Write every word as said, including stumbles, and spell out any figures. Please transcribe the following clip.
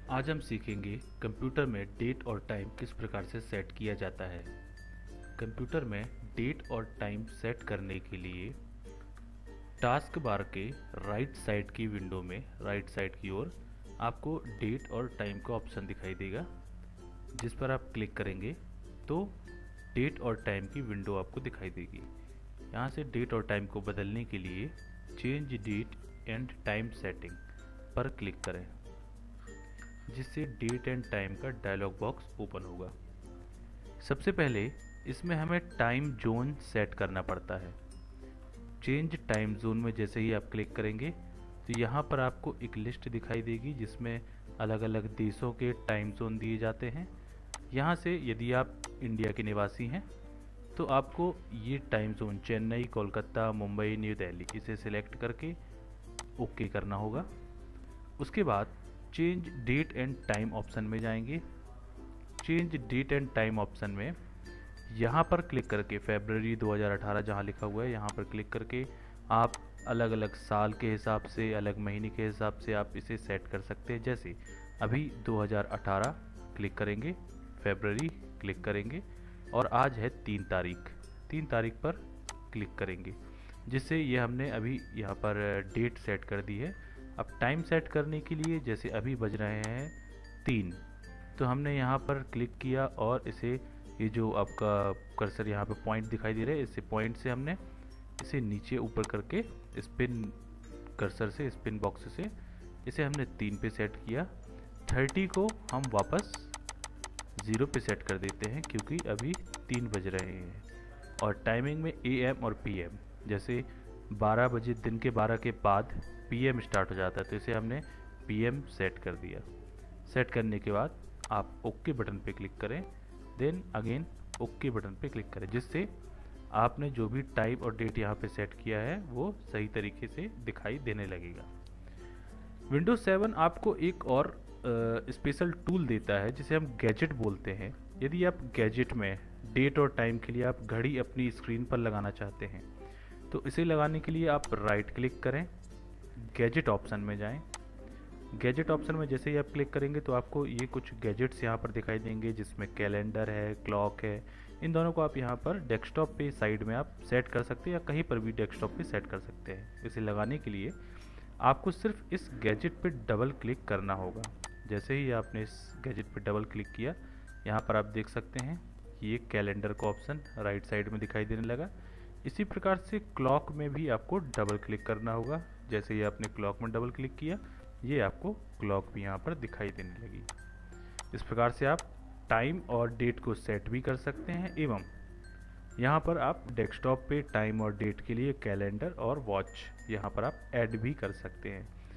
आज हम सीखेंगे कंप्यूटर में डेट और टाइम किस प्रकार से सेट किया जाता है। कंप्यूटर में डेट और टाइम सेट करने के लिए टास्क बार के राइट साइड की विंडो में राइट साइड की ओर आपको डेट और टाइम का ऑप्शन दिखाई देगा, जिस पर आप क्लिक करेंगे तो डेट और टाइम की विंडो आपको दिखाई देगी। यहाँ से डेट और टाइम को बदलने के लिए change date and time setting पर क्लिक करें, जिससे डेट एंड टाइम का डायलॉग बॉक्स ओपन होगा। सबसे पहले इसमें हमें टाइम जोन सेट करना पड़ता है। चेंज टाइम जोन में जैसे ही आप क्लिक करेंगे तो यहाँ पर आपको एक लिस्ट दिखाई देगी, जिसमें अलग अलग देशों के टाइम जोन दिए जाते हैं। यहाँ से यदि आप इंडिया के निवासी हैं तो आपको ये टाइम जोन चेन्नई, कोलकाता, मुंबई, न्यू दिल्ली इसे सिलेक्ट करके ओके करना होगा। उसके बाद change date and time option में जाएंगे। Change date and time option में यहाँ पर क्लिक करके फरवरी दो हज़ार अठारह जहाँ लिखा हुआ है, यहाँ पर क्लिक करके आप अलग अलग साल के हिसाब से, अलग महीने के हिसाब से आप इसे सेट कर सकते हैं। जैसे अभी दो हज़ार अठारह क्लिक करेंगे, फरवरी क्लिक करेंगे और आज है तीन तारीख तीन तारीख पर क्लिक करेंगे, जिससे ये हमने अभी यहाँ पर डेट सेट कर दी है। अब टाइम सेट करने के लिए जैसे अभी बज रहे हैं तीन, तो हमने यहाँ पर क्लिक किया और इसे ये जो आपका कर्सर यहाँ पे पॉइंट दिखाई दे रहा है, इसे पॉइंट से हमने इसे नीचे ऊपर करके स्पिन कर्सर से, स्पिन बॉक्स से इसे हमने तीन पे सेट किया। थर्टी को हम वापस ज़ीरो पे सेट कर देते हैं क्योंकि अभी तीन बज रहे हैं। और टाइमिंग में ए एम और पी एम, जैसे बारह बजे दिन के बारह के बाद पी एम स्टार्ट हो जाता है, तो इसे हमने पी एम सेट कर दिया। सेट करने के बाद आप ओके बटन पे क्लिक करें, देन अगेन ओके बटन पे क्लिक करें, जिससे आपने जो भी टाइम और डेट यहाँ पे सेट किया है वो सही तरीके से दिखाई देने लगेगा। विंडोज सेवन आपको एक और स्पेशल टूल देता है जिसे हम गैजेट बोलते हैं। यदि आप गैजेट में डेट और टाइम के लिए आप घड़ी अपनी स्क्रीन पर लगाना चाहते हैं तो इसे लगाने के लिए आप राइट क्लिक करें, गैजेट ऑप्शन में जाएं। गैजेट ऑप्शन में जैसे ही आप क्लिक करेंगे तो आपको ये कुछ गैजेट्स यहाँ पर दिखाई देंगे, जिसमें कैलेंडर है, क्लॉक है। इन दोनों को आप यहाँ पर डेस्कटॉप पे साइड में आप सेट कर सकते हैं या कहीं पर भी डेस्कटॉप पे सेट कर सकते हैं। इसे लगाने के लिए आपको सिर्फ इस गैजेट पे डबल क्लिक करना होगा। जैसे ही आपने इस गैजेट पे डबल क्लिक किया, यहाँ पर आप देख सकते हैं ये कैलेंडर का ऑप्शन राइट साइड में दिखाई देने लगा। इसी प्रकार से क्लॉक में भी आपको डबल क्लिक करना होगा। जैसे ही आपने क्लॉक में डबल क्लिक किया, ये आपको क्लॉक भी यहाँ पर दिखाई देने लगी। इस प्रकार से आप टाइम और डेट को सेट भी कर सकते हैं, एवं यहाँ पर आप डेस्कटॉप पे टाइम और डेट के लिए कैलेंडर और वॉच यहाँ पर आप ऐड भी कर सकते हैं।